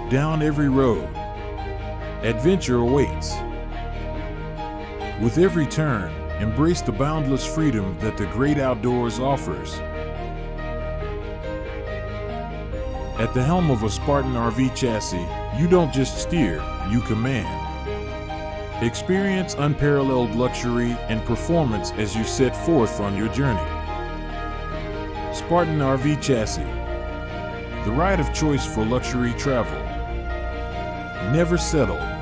down every road. Adventure awaits. With every turn, embrace the boundless freedom that the great outdoors offers. At the helm of a Spartan RV chassis, you don't just steer, you command. Experience unparalleled luxury and performance as you set forth on your journey. Spartan RV Chassis, the ride of choice for luxury travel. Never settle.